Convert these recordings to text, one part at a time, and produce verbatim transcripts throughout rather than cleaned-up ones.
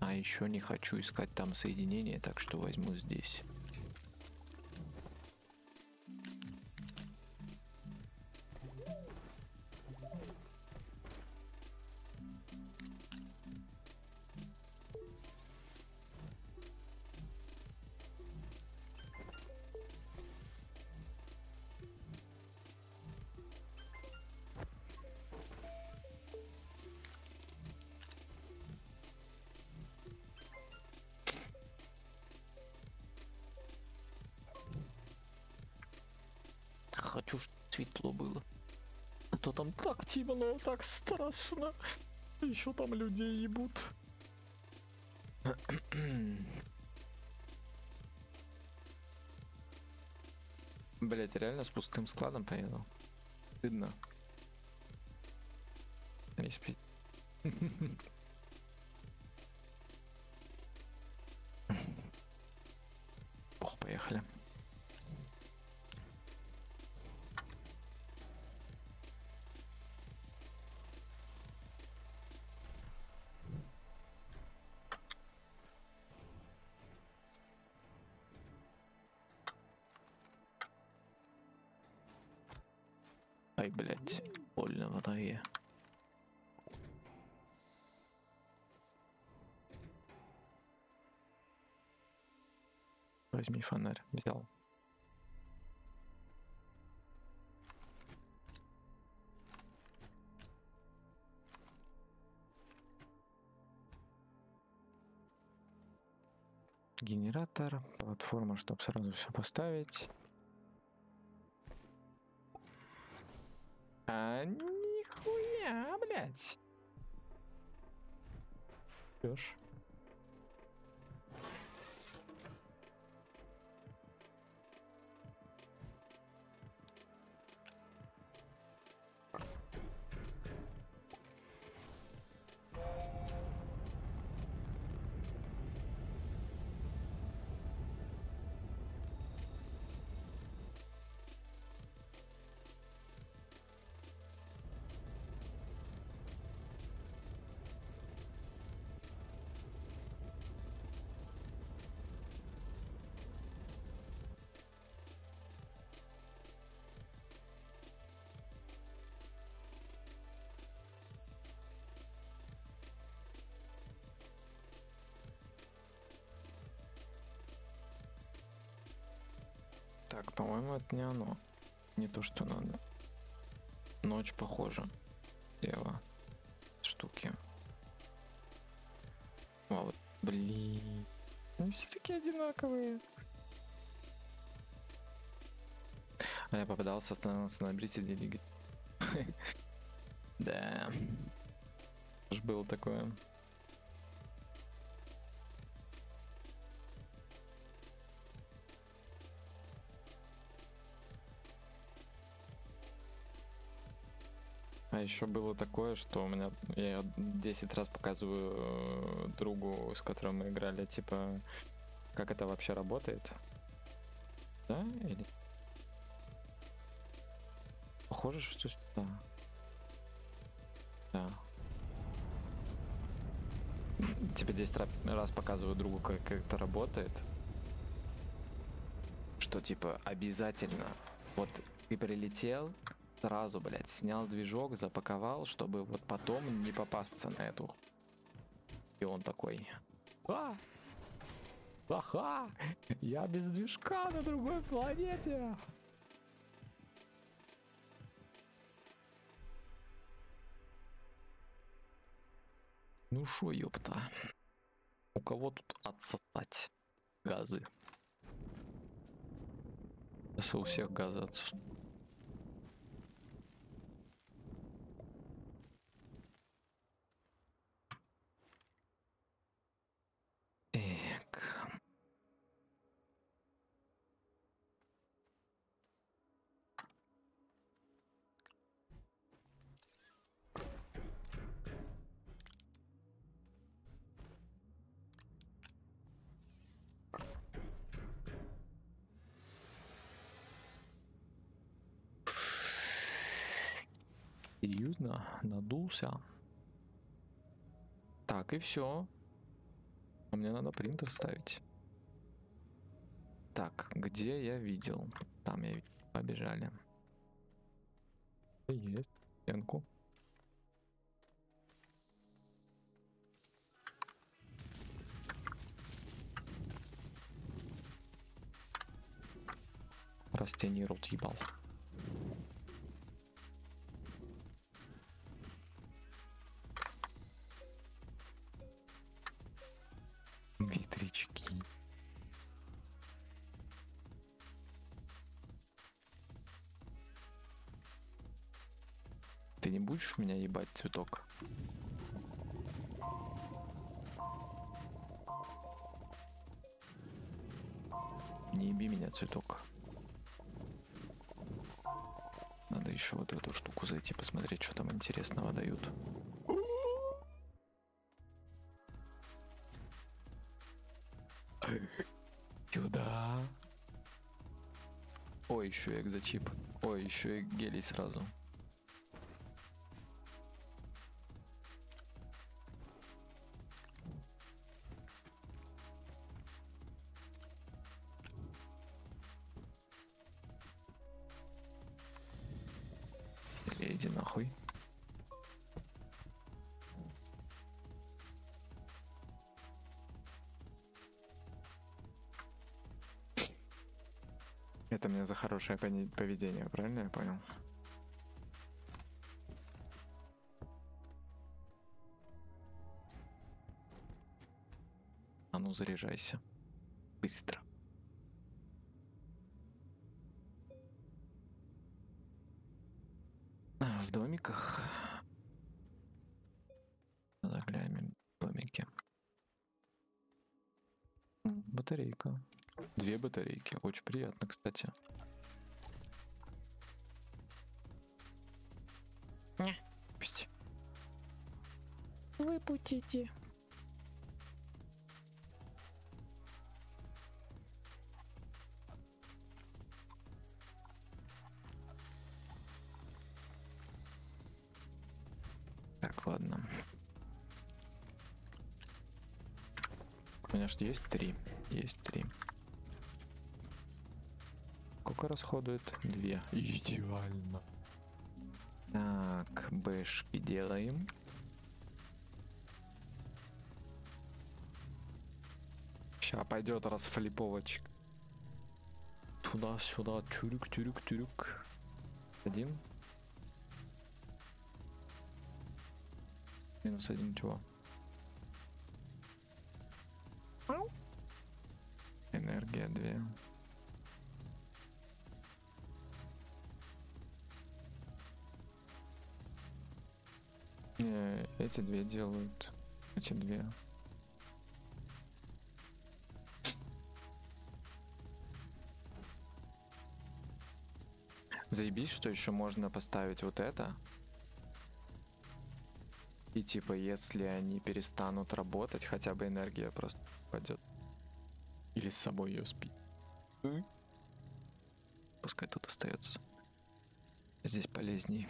А еще не хочу искать там соединение, так что возьму здесь. Хочу, чтобы светло было. А то там так темно, так страшно. Еще там людей ебут. Блять, реально с пустым складом поеду. Стыдно. Респи. Ох, поехали. Ай, блять, больно в ноге. Возьми фонарь, взял. Генератор, платформа, чтобы сразу все поставить. А нихуя, блять. Идёшь. Так, по-моему, это не оно. Не то, что надо. Ночь похожа. Слева. Штуки. А вот, блин. Они все такие одинаковые. А я попадался, остановился на брите двигатель. Да. Ж было такое. А еще было такое, что у меня я десять раз показываю э, другу, с которым мы играли, типа, как это вообще работает. Да? Или... Похоже, что да. Да. Типа десять раз показываю другу, как, как это работает. Что типа обязательно. Вот ты прилетел, сразу, блядь, снял движок, запаковал, чтобы вот потом не попасться на эту. И он такой: а! Ага! Я без движка на другой планете! Ну шо, ёпта. У кого тут отсосать газы? Сейчас у всех газы отсосут. Так. Серьезно? Надулся? Так, и все. Мне надо принтер ставить. Так, где я видел? Там я видел. Побежали. Есть. Стенку. Растение рот ебал. Ветрячки. Ты не будешь меня ебать, цветок? Не еби меня, цветок. Надо еще вот в эту штуку зайти, посмотреть, что там интересного дают. Сюда. Ой, еще и экзочип. Ой, еще и гелий сразу. Или иди нахуй. Это мне за хорошее поведение, правильно я понял? А ну заряжайся. Быстро. А, в домиках. Заглянем в домики. М, батарейка. Две батарейки. Очень приятно, кстати. Не. Пусть. Выпустите. Так, ладно. У меня же есть три. Есть три. Сколько расходует? Две. Идеально. Так, бэшки делаем. Ща пойдет расфлиповочек. Туда-сюда, тюрюк, тюрюк, тюрюк. Один. Минус один чего? Энергия две. Не, эти две делают. Эти две. Заебись, что еще можно поставить вот это. И типа, если они перестанут работать, хотя бы энергия просто пойдет. Или с собой ее спить. Пускай тут остается. Здесь полезней.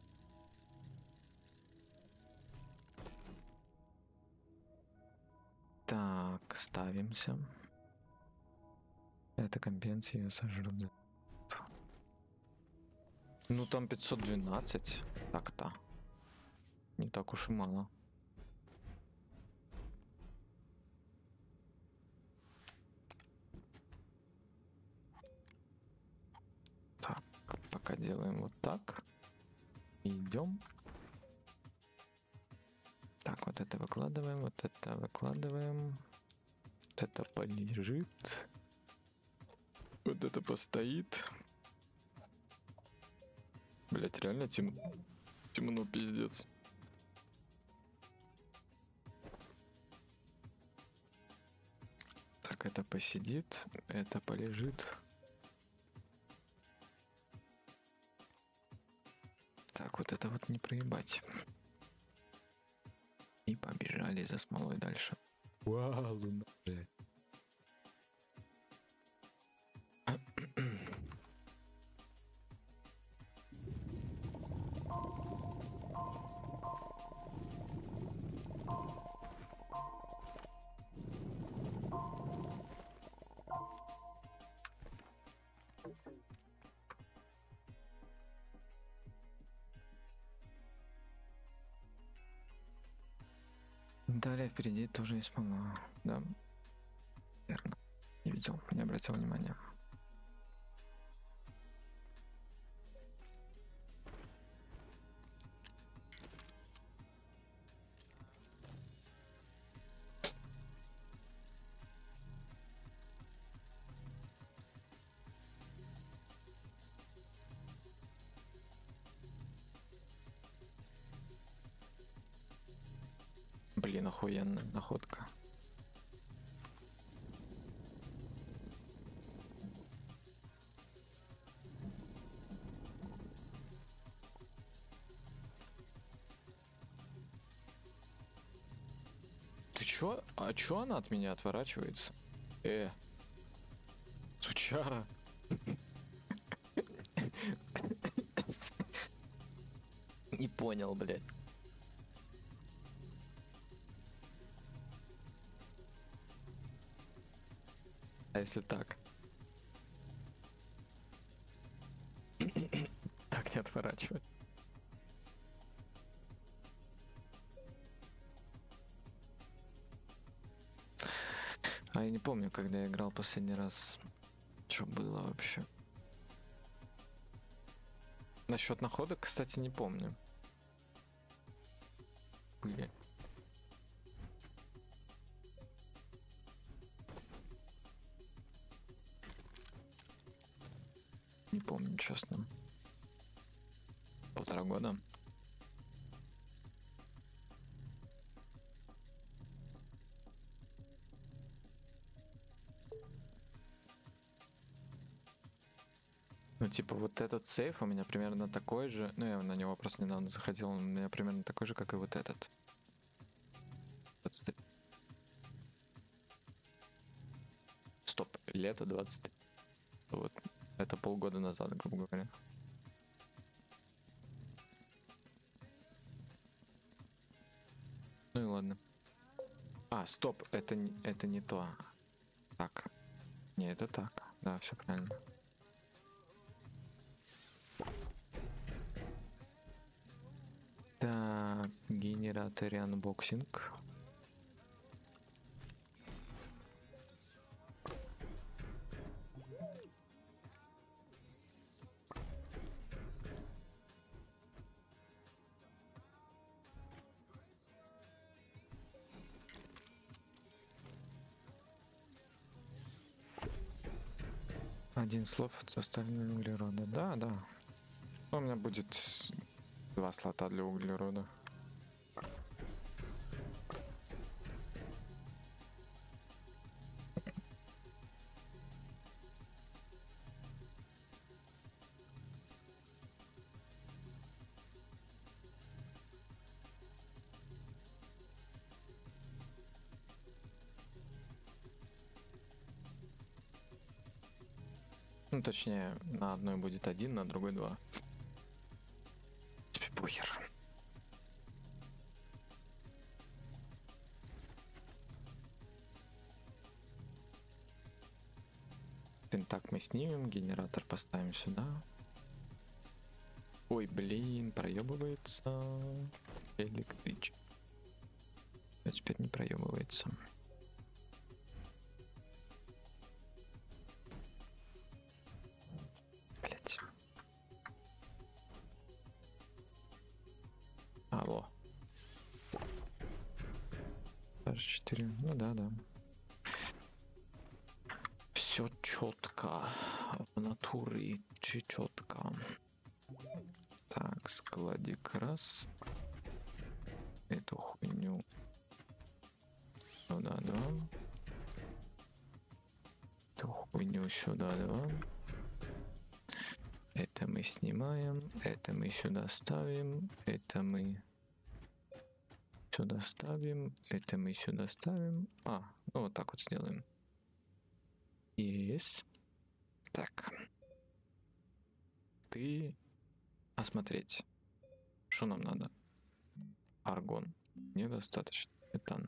Так, ставимся. Это компенсия ее сожрут. Ну там пятьсот двенадцать. Так-то. Не так уж и мало. Так, пока делаем вот так. Идем. Так, вот это выкладываем, вот это выкладываем. Вот это полежит. Вот это постоит. Блять, реально тем... темно, пиздец. Так, это посидит, это полежит. Так, вот это вот не проебать. И побежали за смолой дальше. Вау, луна, блядь. Далее впереди тоже есть мама. Да. Верно. Не видел, не обратил внимания. Блин, охуенная находка. Ты чё? А чё она от меня отворачивается? Э, сучара. Не понял, блядь. А если так? Так не отворачивать. А я не помню, когда я играл последний раз. Что было вообще? Насчет находок, кстати, не помню. Были. Не помню, честно. Полтора года. Ну, типа, вот этот сейф у меня примерно такой же. Ну, я на него просто недавно заходил. Он у меня примерно такой же, как и вот этот. двадцать три. Стоп, лето двадцать три. Вот. Это полгода назад, грубо говоря. Ну и ладно. А, стоп, это не, это не то. Так. Не, это так. Да, все правильно. Так, генератор анбоксинг. Один слот составлен углерода. Да, да. У меня будет два слота для углерода. Ну, точнее, на одной будет один, на другой два. Тебе похер. Так мы снимем, генератор поставим сюда. Ой, блин, проебывается электричество. А теперь не проебывается. Блять. Алло. Даже четыре. Ну да, да. Все четко. В натуре четко. Так, складик раз. Эту хуйню. Сюда два. Эту хуйню сюда два. Это мы снимаем. Это мы сюда ставим. Это мы сюда ставим. Это мы сюда ставим. А, ну вот так вот сделаем. Есть. Так. Ты осмотреть. Что нам надо? Аргон. Недостаточно. Метан.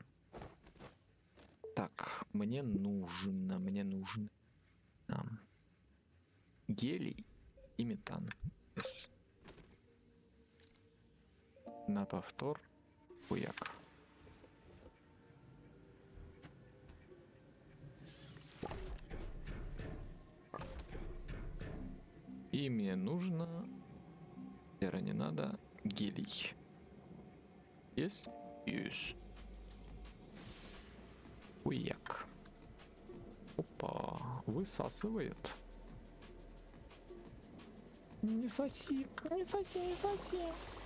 Так, мне нужно, мне нужно нам гелий и метан. Yes. На повтор. Хуяк. И мне нужно... Сера не надо. Гелий. Есть? Есть. Уяк. Опа. Высасывает. Не соси. Не соси, не соси.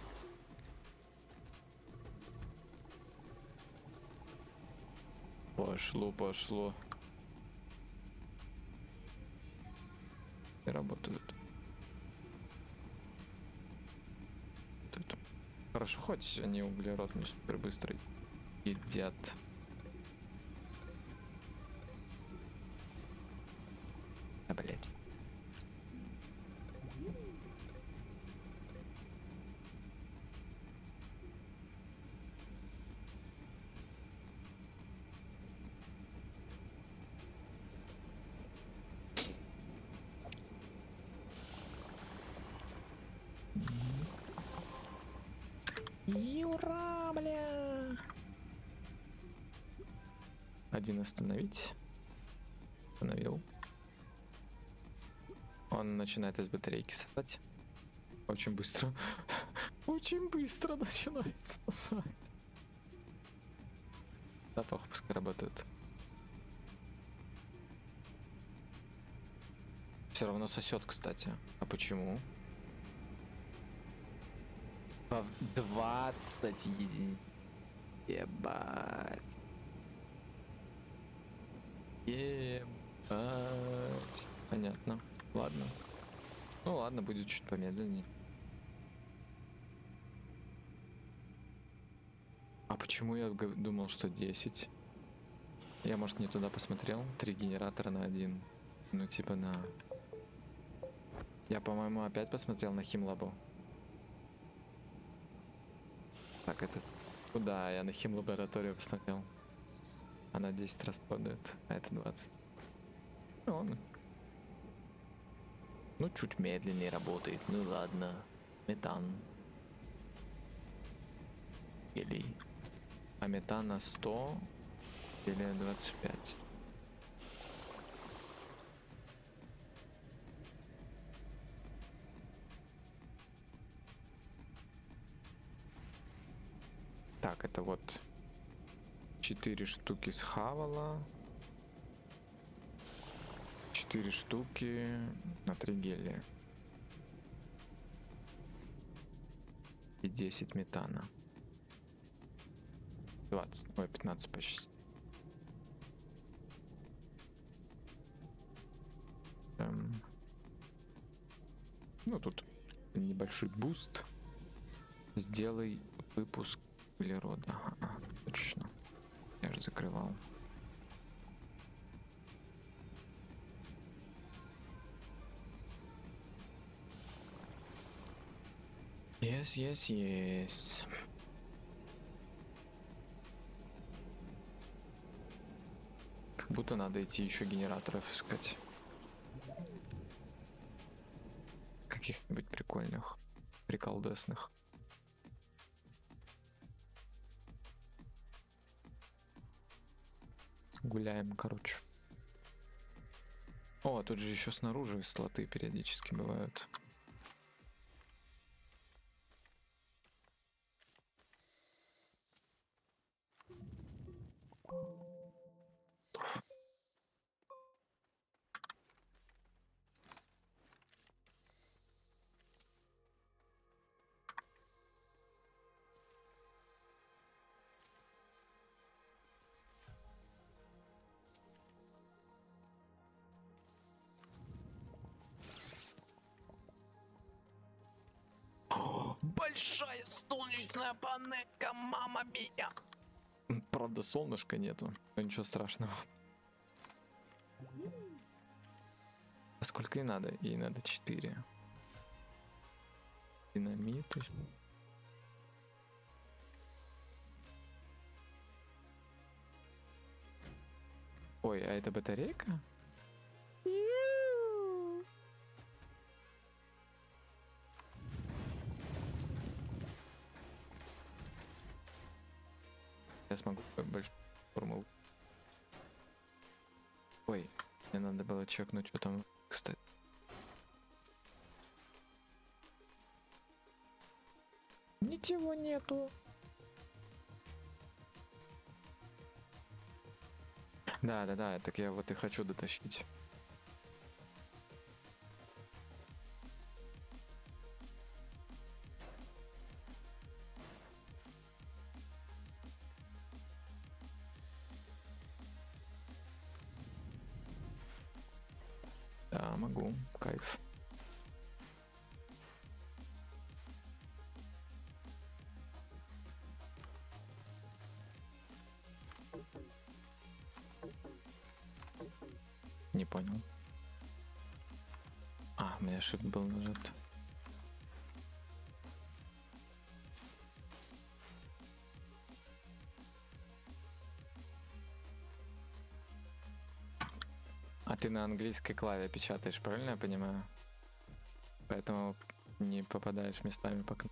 Пошло, пошло. И работают. Тут. Хорошо, хоть они углерод не супер быстрый едят. А, блять. Юра, бля. Один остановить. Остановил. Он начинает из батарейки сосать. Очень быстро. Очень быстро начинает сосать. Запах пускай работает. Все равно сосет, кстати. А почему? двадцать единиц. Ебать. Ебать. Понятно. Ладно. Ну ладно, будет чуть помедленнее. А почему я думал, что десять? Я, может, не туда посмотрел? Три генератора на один. Ну, типа на... Я, по-моему, опять посмотрел на химлабу. Так, это... Куда? Я на химлабораторию посмотрел. Она десять раз падает, а это двадцать. Ну, ладно. Ну, чуть медленнее работает. Ну, ладно. Метан. Или... А метана сто или двадцать пять. Так, это вот четыре штуки схавала. четыре штуки на три гелия. И десять метана. двадцать, ой, пятнадцать почти. Эм. Ну, тут небольшой буст. Сделай выпуск углерода. Ага, точно. Я же закрывал. Yes, yes, yes. Как будто надо идти еще генераторов искать. Каких-нибудь прикольных, приколдесных. Гуляем, короче. О, тут же еще снаружи слоты периодически бывают. Большая солнечная панелька, мама мия. Правда, солнышка нету, но ничего страшного. А сколько ей надо? Ей надо четыре. Динамиты. Ой, а это батарейка? Я смогу большую форму. Ой, мне надо было чекнуть, что там, кстати. Ничего нету. Да, да, да, так я вот и хочу дотащить. Да, могу. Кайф. Не понял. А, у меня shift был нажат. А ты на английской клаве печатаешь, правильно я понимаю? Поэтому не попадаешь местами пока.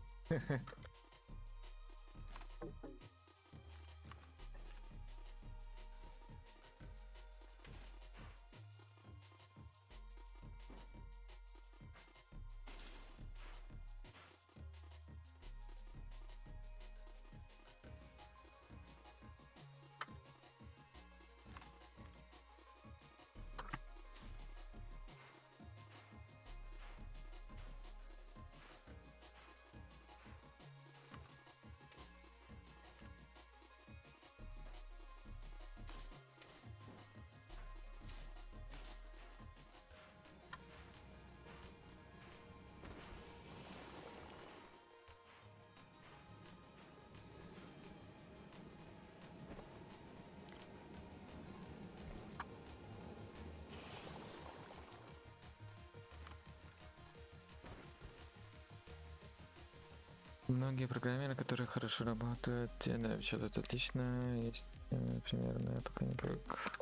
Многие программеры, которые хорошо работают, те, да, что-то отлично, есть э, примерно, я пока не привык.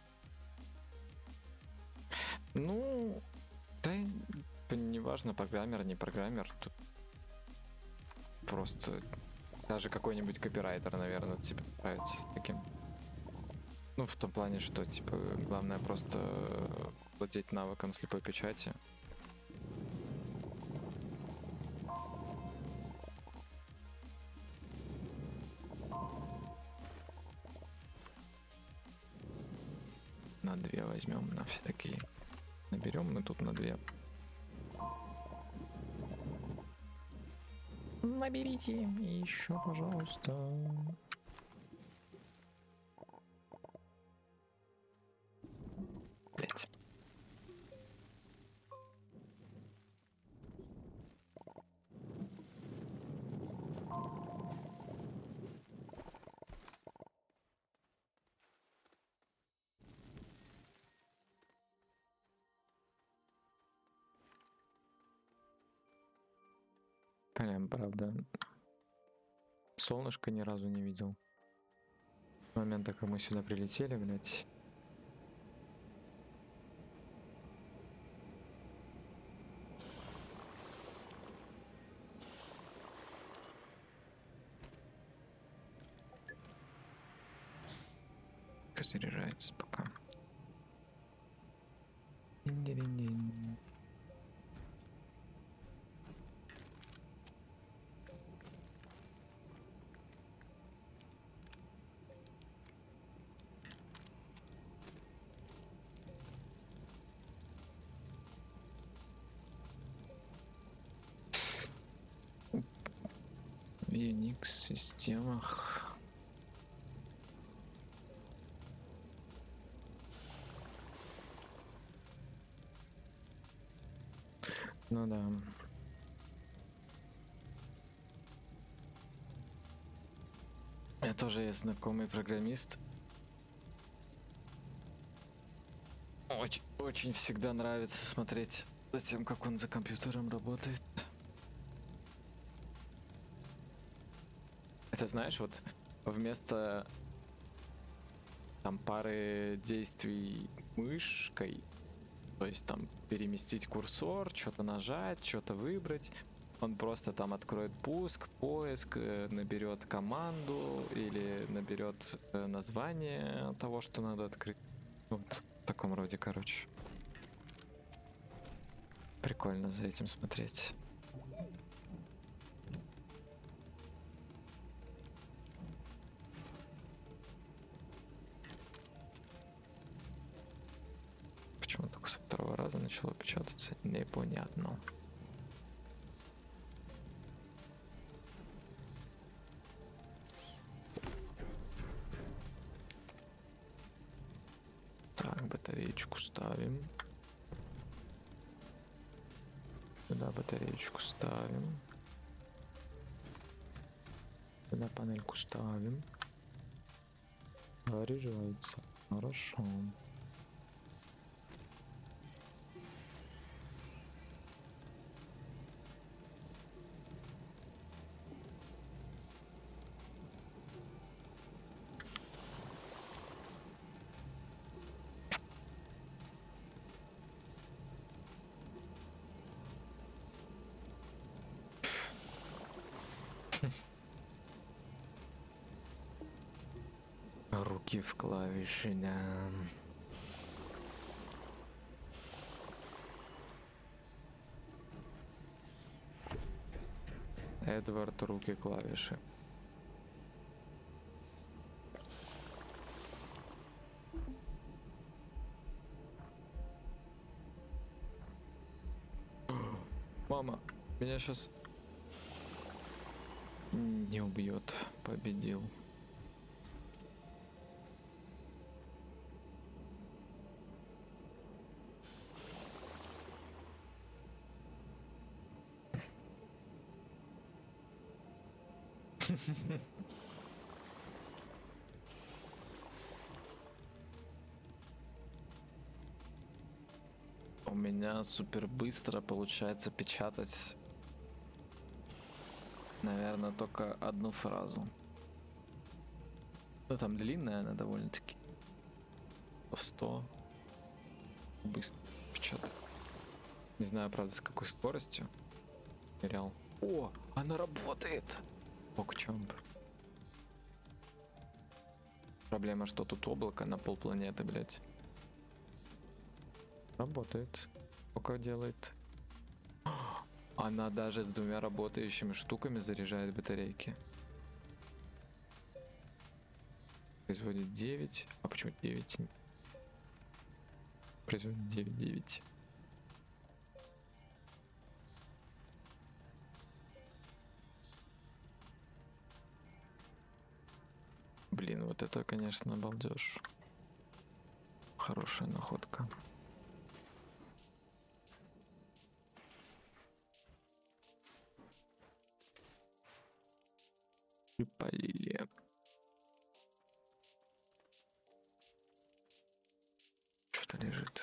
Ну, да, не важно, программер, не программер, тут просто даже какой-нибудь копирайтер, наверное, тебе нравится таким. Ну, в том плане, что, типа, главное просто владеть навыком слепой печати. На две возьмем, на все такие. Наберем мы тут на две. Наберите еще, пожалуйста. Блять. Прям, правда. Солнышко ни разу не видел. С момента, как мы сюда прилетели, блять. Заряжается пока. Динь-динь-динь. В Unix системах. Ну да. Я тоже есть знакомый программист. Очень, очень всегда нравится смотреть за тем, как он за компьютером работает. Это знаешь, вот вместо там пары действий мышкой, то есть там переместить курсор, что-то нажать, что-то выбрать, он просто там откроет пуск, поиск, наберет команду или наберет название того, что надо открыть. Вот в таком роде, короче. Прикольно за этим смотреть. начало печататься? Непонятно. Так, батареечку ставим. Сюда батареечку ставим. Сюда панельку ставим. Заряжается. Хорошо. Руки в клавиши, да. Эдвард, руки клавиши. Мама, меня сейчас не убьет. Победил. У меня супер быстро получается печатать, наверное, только одну фразу. Ну там длинная она довольно-таки. В сто. Быстро печатать. Не знаю, правда, с какой скоростью. Реал. О, она работает! Покчамп. Проблема, что тут облако на полпланеты, блять. Работает. Сколько делает? Она даже с двумя работающими штуками заряжает батарейки. Производит девять. А почему девять? Производит девять, девять. Блин, вот это, конечно, балдеж. Хорошая находка. И полили. Что-то лежит.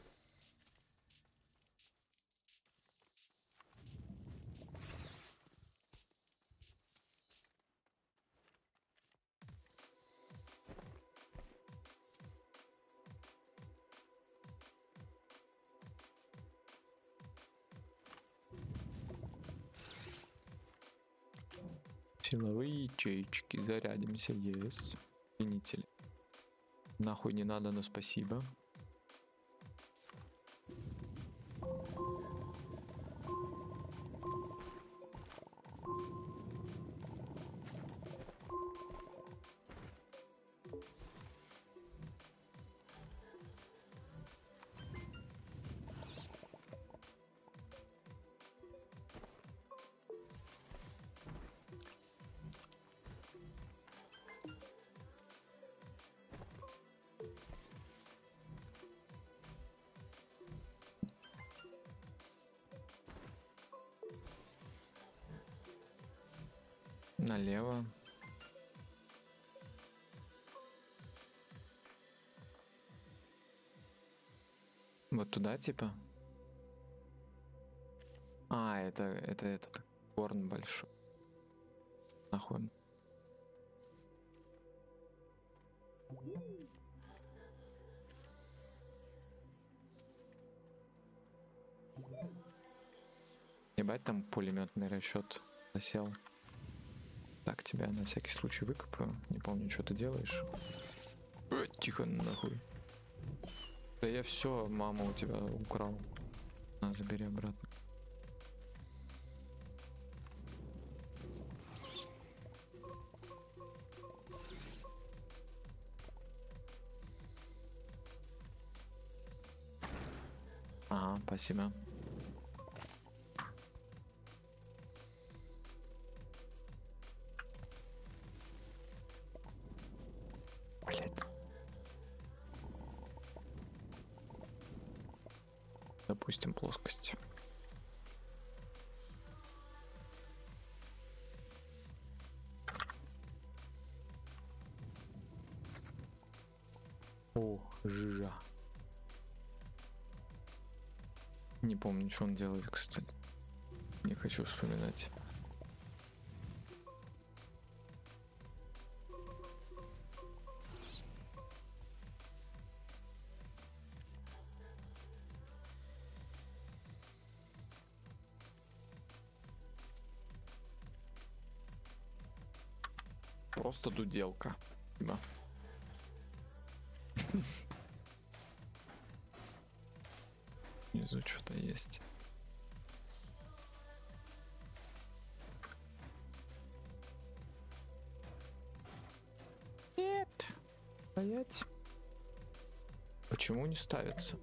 Силовые ячейки. Зарядимся. Есть. Извините. Нахуй не надо, но спасибо. Налево. Вот туда, типа. А, это, это, это горн большой. Нахуй. он. Ебать, там пулеметный расчет засел. Так, тебя на всякий случай выкопаю. Не помню, что ты делаешь. Э, тихо, нахуй. Да я все, мама у тебя украл. На, забери обратно. Ага. спасибо. Блять. Допустим, плоскость. О, жижа. Не помню, что он делает, кстати. Не хочу вспоминать. Просто дуделка. Да. Внизу что-то есть. Нет. Стоять. Почему не ставится?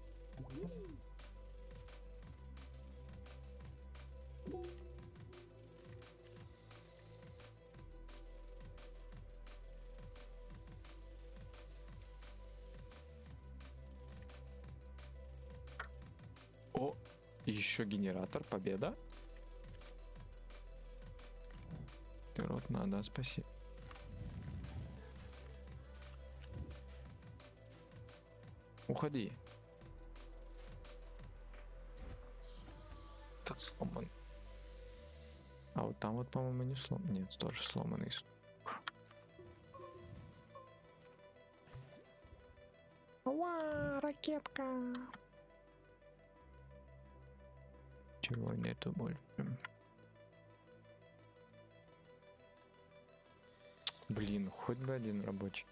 О, еще генератор, победа. Рот надо, спасибо. Уходи. Этот сломан. А вот там вот, по-моему, не сломан. Нет, тоже сломанный. Уа, ракетка. Чего нету больше? Блин, хоть бы один рабочий.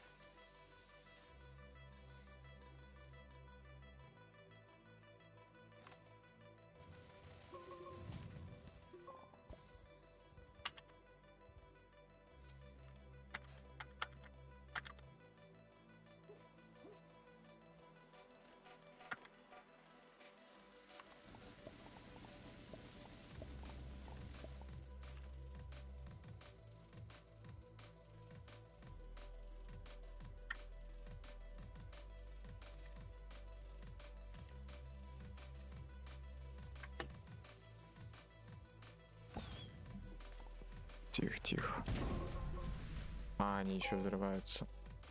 Тихо, тихо. А, они еще взрываются.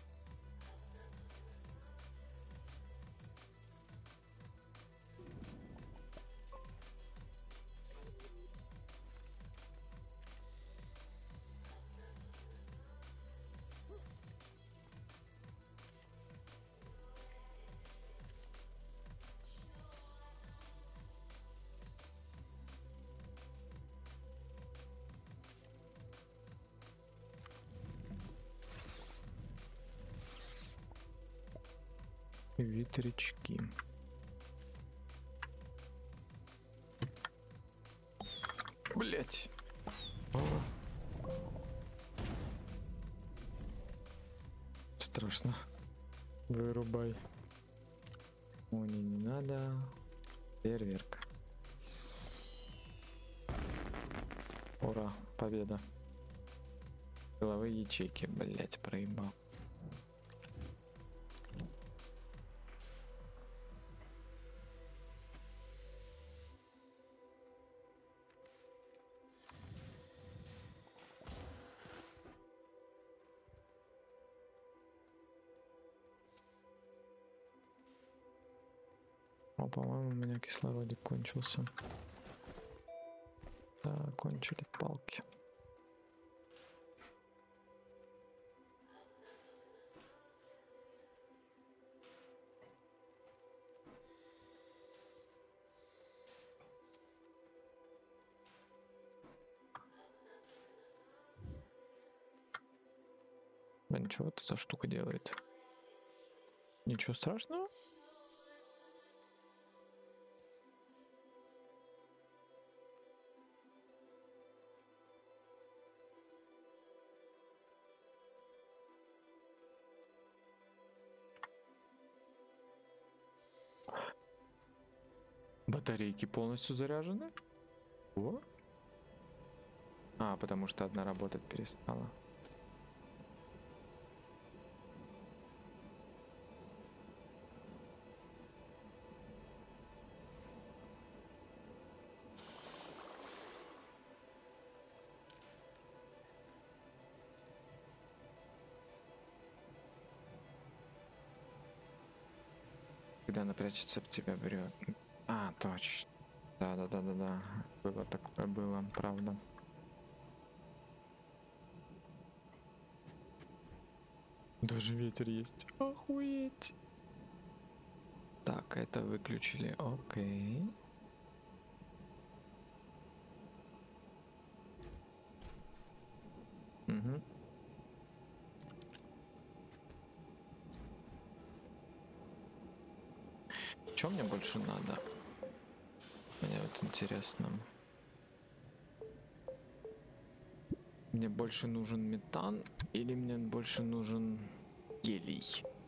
Ветрячки. Блять. Страшно. Вырубай. О, не, не надо. Фейерверк. Ура, победа. Силовые ячейки, блять, проебал. О, по-моему, у меня кислородик кончился. Да, кончили палки. Да ничего, вот эта штука делает. Ничего страшного. Батарейки полностью заряжены? О? А, потому что одна работать перестала. Когда она прячется, об тебя берет. А, точно. Да-да-да-да-да. Было такое, было, правда. Даже ветер есть. Охуеть. Так, это выключили. Окей. Угу. Что мне больше надо? Мне вот интересно. Мне больше нужен метан или мне больше нужен гелий?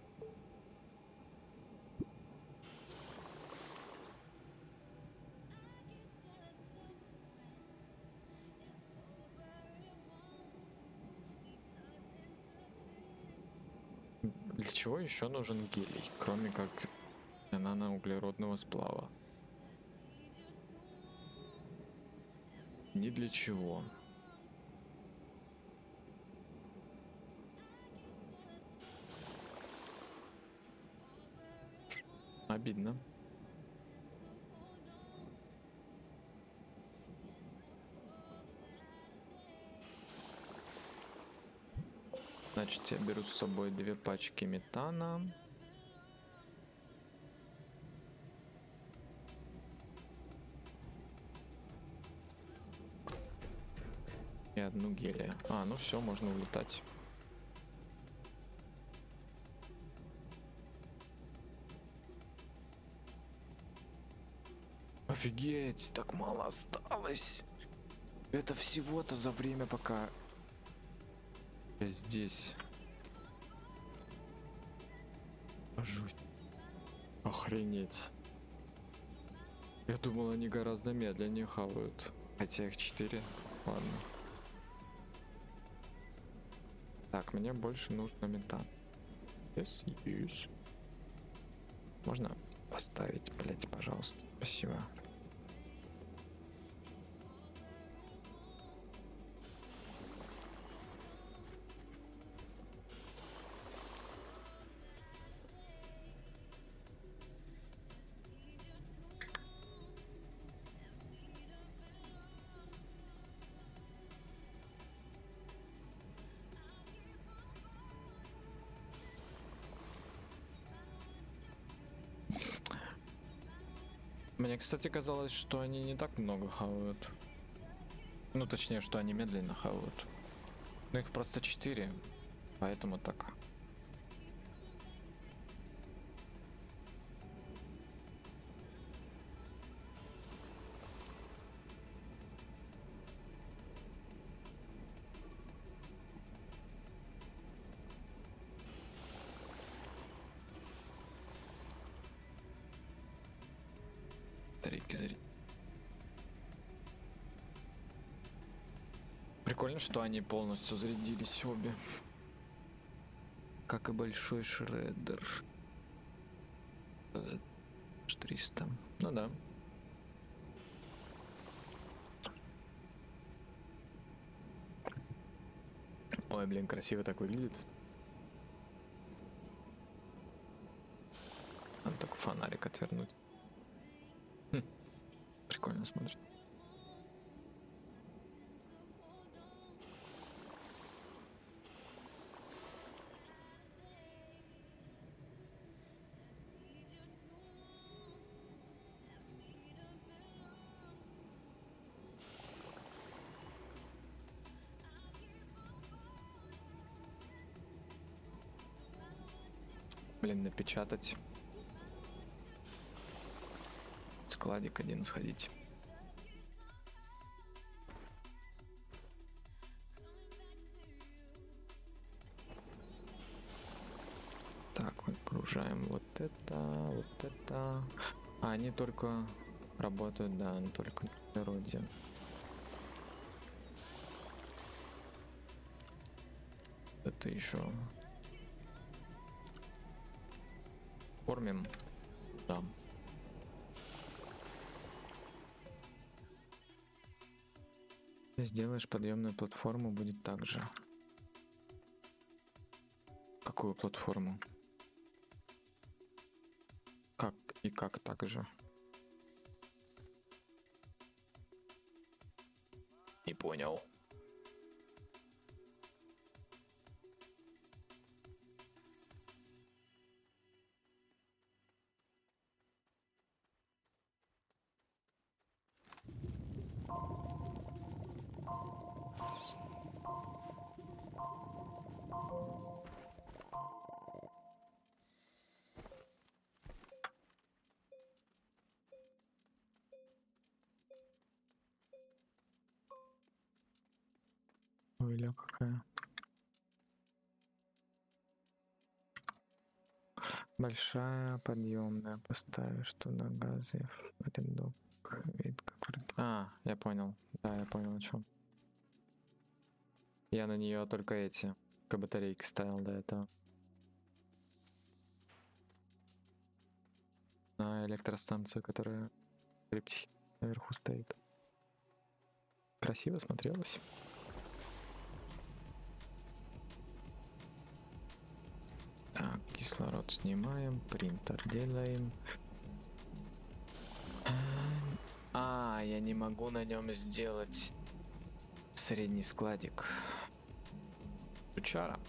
Для чего еще нужен гелий, кроме как наноуглеродного сплава? Ни для чего. Обидно. Значит, я беру с собой две пачки метана. И одну гелия. А, ну все, можно улетать. Офигеть, так мало осталось. Это всего-то за время, пока я здесь. Жуть. Охренеть. Я думал, они гораздо медленнее хавают. Хотя их четыре. Ладно. Так, мне больше нужно метан. Yes, yes. Можно поставить, блять, пожалуйста. Спасибо. Мне, кстати, казалось, что они не так много хавают. Ну, точнее, что они медленно хавают. Но их просто четыре, поэтому так. Батарейки заряд. Прикольно, что они полностью зарядились обе. Как и большой шреддер. триста. Ну да. Ой, блин, красиво так выглядит. Надо только фонарик отвернуть. Хм. Прикольно смотрит. Блин, напечатать. Складик один сходить. Так, выгружаем вот это, вот это. А они только работают, да, но только на природе. Это еще кормим, да. Сделаешь подъемную платформу, будет так же. Какую платформу? Как и как так же? Не понял. Ой, ля какая. Большая подъемная, поставишь туда газы в рядок, вид, который... А, я понял. Да, я понял о чем. Я на нее только эти батарейки ставил до этого. На электростанцию, которая в криптихе наверху стоит. Красиво смотрелось. Так, кислород снимаем, принтер делаем. А, я не могу на нем сделать средний складик. Сучара.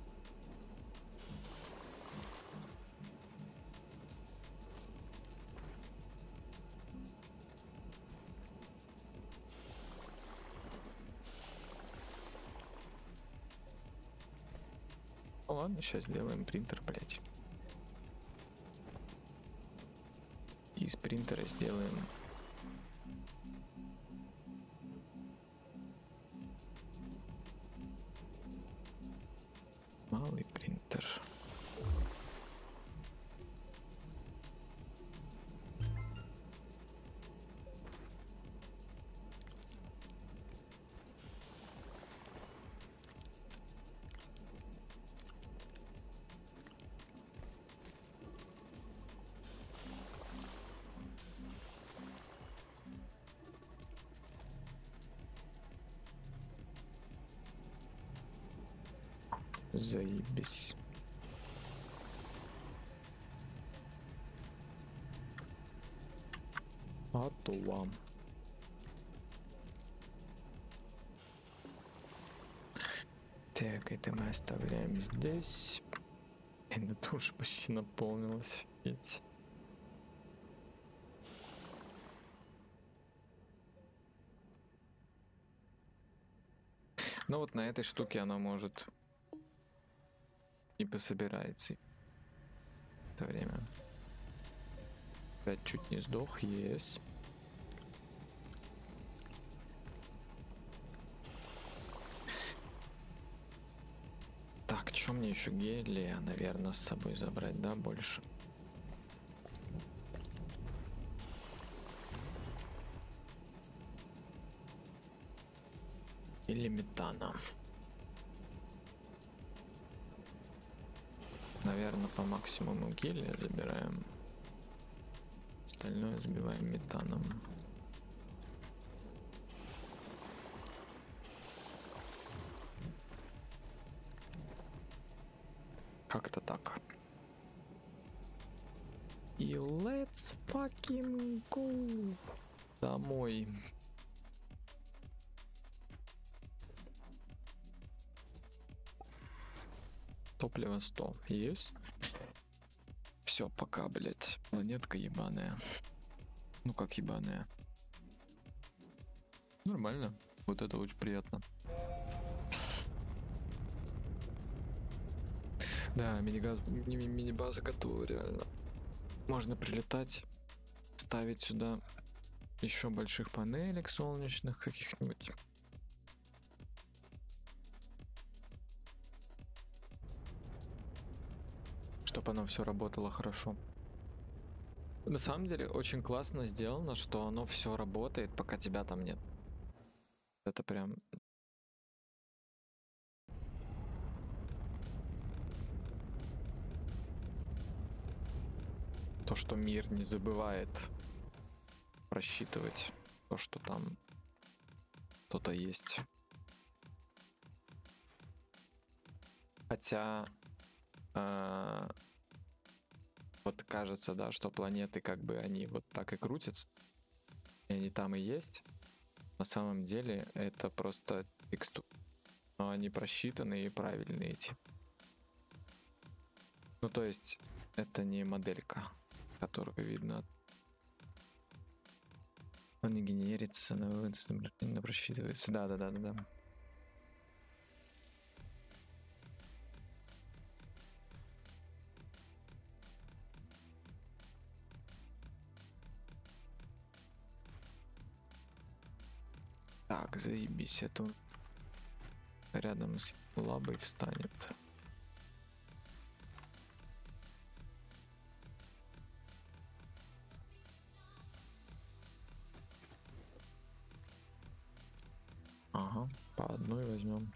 Ну ладно, сейчас сделаем принтер, блять. Из принтера сделаем малый принтер. Заебись. А то вам. Так, это мы оставляем здесь. Это тоже почти наполнилось. Офигеть. Ну вот на этой штуке она может и пособирается в это время. Опять чуть не сдох, есть. Так, что мне еще гелия, наверное, с собой забрать, да, больше? Или метана? Наверное, по максимуму гелия забираем. Остальное забиваем метаном. Как-то так. И let's fucking go домой. Топливо сто. Есть? Все, пока, блять. Планетка ебаная. Ну как ебаная? Нормально. Вот это очень приятно. Да, мини-газ, ми- ми- мини-база готова, реально. Можно прилетать, ставить сюда еще больших панелек солнечных каких-нибудь. Чтобы оно все работало хорошо. На самом деле очень классно сделано, что оно все работает, пока тебя там нет. Это прям то, что мир не забывает просчитывать то, что там кто-то есть. Хотя э, вот кажется, да, что планеты как бы они вот так и крутятся, и они там и есть. На самом деле это просто текстуры. Но они просчитанные и правильные эти. Ну то есть это не моделька, которую видно. Он не генерится, но просчитывается. Да, да, да, да, да. Так, заебись, это он рядом с лабой встанет. Ага, по одной возьмем.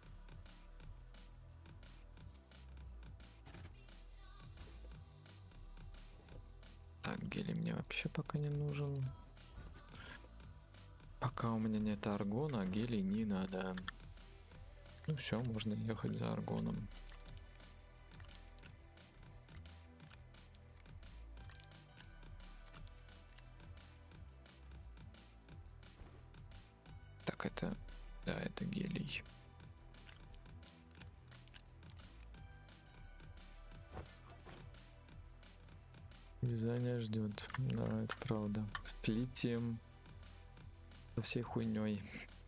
Так, гелий мне вообще пока не нужен. Пока у меня нет аргона, а гелий не надо. Ну все, можно ехать за аргоном. Так, это... Да, это гелий. Вязание ждет. Да, это правда. С литием. Со всей хуйней.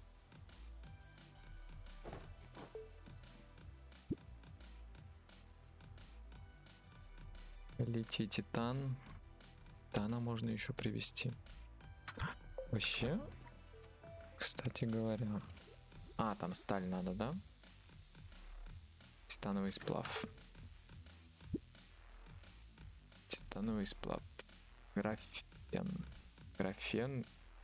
Литий, титан. Титана можно еще привезти. Вообще, кстати говоря. А, там сталь надо, да? Титановый сплав. Титановый сплав. Графен. Графен.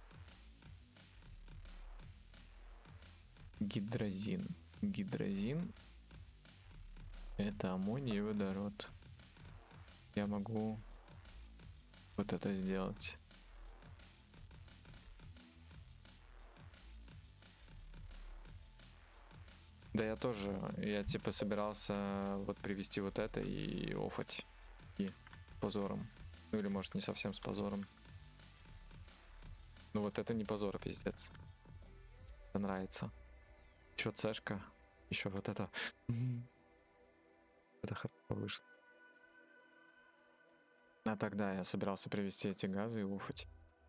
Гидрозин. Гидрозин. Это аммоний и водород. Я могу вот это сделать. Да я тоже, я типа собирался вот привести вот это и офать. И с позором. Ну или может не совсем с позором. Ну вот это не позор, пиздец. Мне нравится. Еще цешка. Еще вот это. Это хорошо вышло. А тогда я собирался привести эти газы и уфать.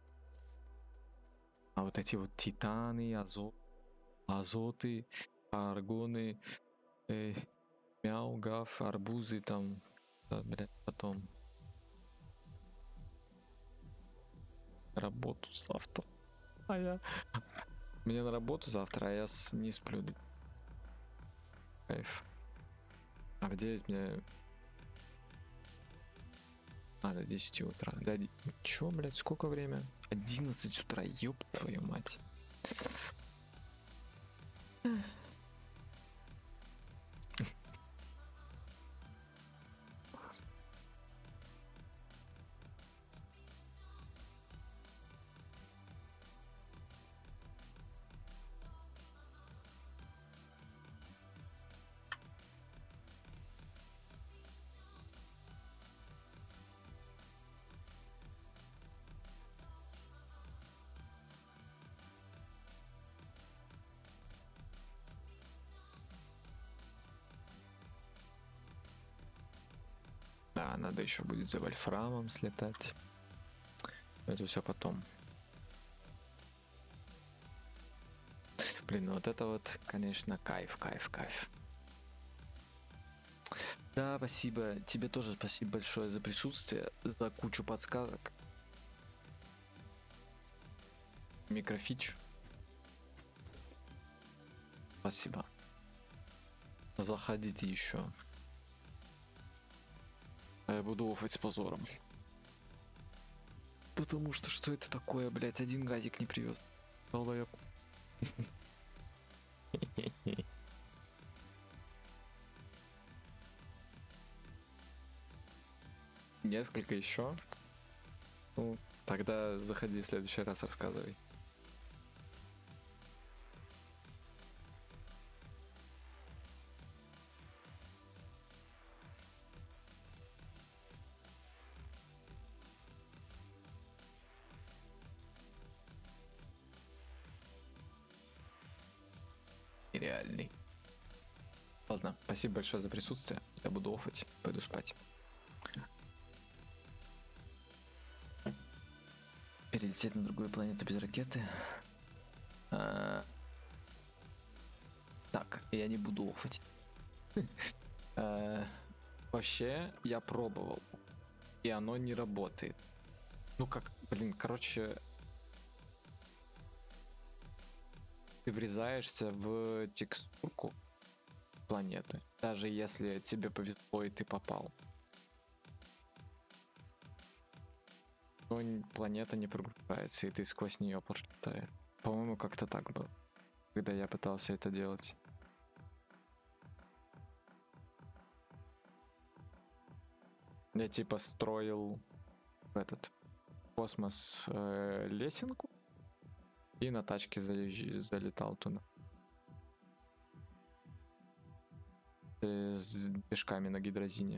А вот эти вот титаны, азот, азоты, аргоны, э, мяу, гав, арбузы там, да, блядь, потом. Работу завтра. А я... Мне на работу завтра, а я с... не сплю. Кайф. А в девять мне... А, до десяти утра. Да, чё, блядь, сколько время? одиннадцать утра, ёб твою мать. Да, надо еще будет за вольфрамом слетать. Это все потом. Блин, ну вот это вот, конечно, кайф, кайф, кайф. Да, спасибо. Тебе тоже спасибо большое за присутствие, за кучу подсказок. Микрофич. Спасибо. Заходите еще. А я буду офать с позором. Потому что что это такое, блядь, один газик не привез. Долбоёб. Несколько еще? Ну, тогда заходи в следующий раз, рассказывай. Реальный. Ладно, спасибо большое за присутствие. Я буду офать, пойду спать. Перелететь на другую планету без ракеты. А... Так, я не буду офать. А, вообще, я пробовал. И оно не работает. Ну как, блин, короче... Ты врезаешься в текстурку планеты. Даже если тебе повезло и ты попал. Но планета не прогружается, и ты сквозь нее пролетаешь. По-моему, как-то так было, когда я пытался это делать. Я типа строил в этот космос э, лесенку и на тачке заезж... залетал туда. Э, с движками на гидрозине.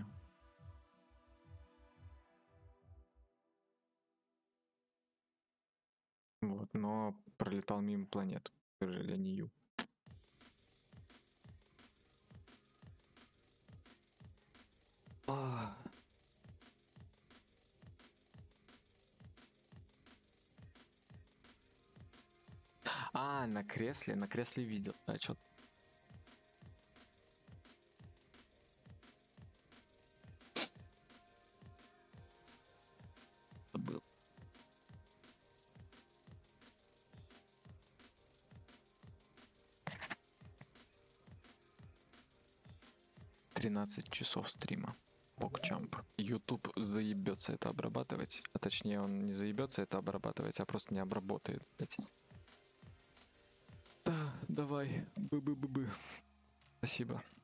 Вот, но пролетал мимо планет, к сожалению. А. а, на кресле, на кресле видел, да, что-то. Был. тринадцать часов стрима. Бокчамп. YouTube заебется это обрабатывать. А точнее, он не заебется это обрабатывать, а просто не обработает. Блять. Да, давай. Бы-бы-бы-бы. Спасибо.